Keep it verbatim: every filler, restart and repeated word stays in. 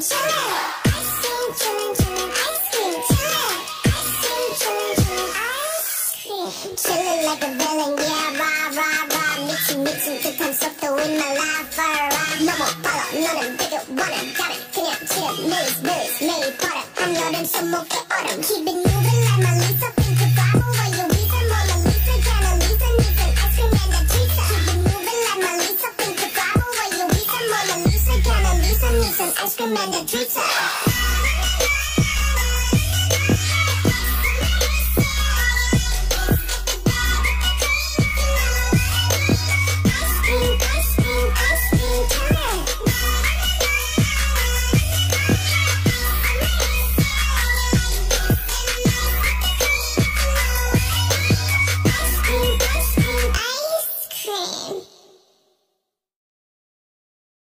chillin'. Ice cream chillin', chillin'. Ice cream chillin'. Ice cream chillin', chillin'. Ice cream chillin' like a villain, yeah, rah, rah, rah. 미친 미친 듯한 속도 in my life, alright. 너무 빨라, 너는 되게 원해. got it, 그냥 지금 밀리스, 밀리스, 매일 버려. 한여름 손목에 얼음. Keep it moving like my Lisa. Think of Bible while you reason. Mona Lisa, Jana Lisa, Nathan, ice cream and a pizza. Keep it moving like my Lisa. Think of Bible while you reason. Mona Lisa, Jana Lisa, Nathan, ice cream and a pizza.